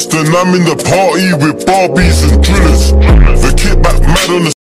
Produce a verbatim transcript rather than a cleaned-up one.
Then I'm in the party with Barbies and drillers. The kickback mad on the